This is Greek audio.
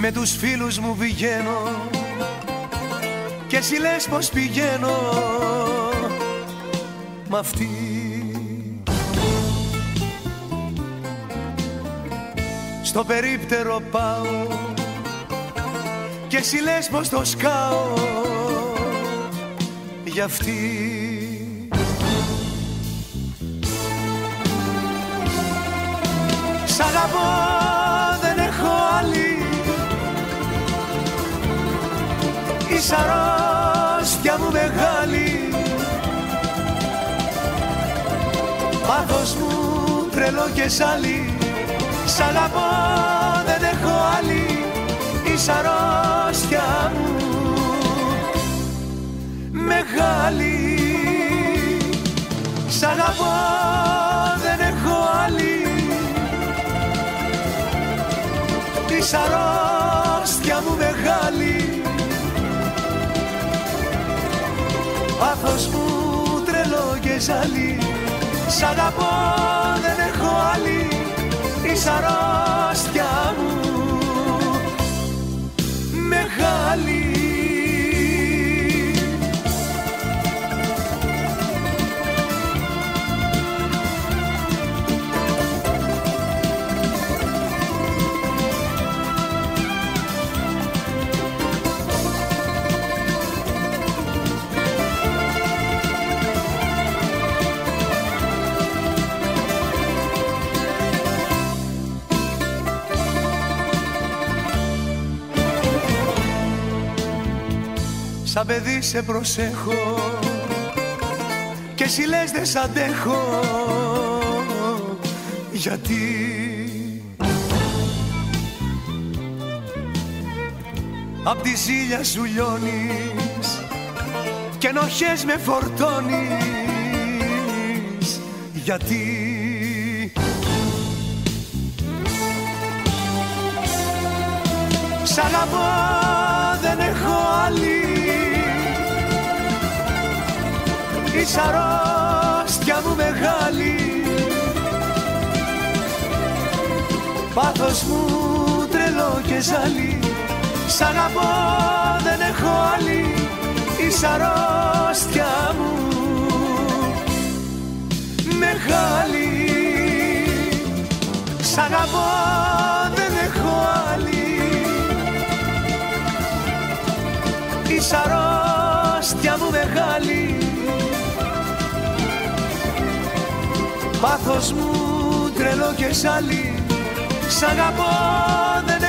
Με τους φίλους μου βγαίνω και εσύ λες πως πηγαίνω μ' αυτή. Στο περίπτερο πάω και εσύ λες πως το σκάω για αυτή. Σ' αγαπώ, δεν έχω άλλη, είσαι αρρώστια μου μεγάλη, πάθος μου τρελό και ζάλι. Σ' αγαπώ, δεν έχω άλλη, είσαι αρρώστια μου μεγάλη. Σ' αγαπώ, δεν έχω άλλη, είσαι αρρώστια μου μεγάλη, πάθος μου τρελό και ζάλι. Σ' αγαπώ, δεν έχω άλλη, είσαι αρρώστια μου μεγάλη. Σαν παιδί σε προσέχω και εσύ λες δεν σ' αντέχω, γιατί απ' τη ζήλια σου λιώνεις και ενοχές με φορτώνεις, γιατί σ' αγαπώ, δεν έχω άλλη, είσαι αρρώστια μου μεγάλη, πάθος μου τρελό και ζάλι. Σ' αγαπώ, δεν έχω άλλη, είσαι αρρώστια μου μεγάλη. Σ' αγαπώ, δεν έχω άλλη, είσαι αρρώστια μου μεγάλη, πάθος μου τρελό και ζάλι. Σ' αγαπώ, δεν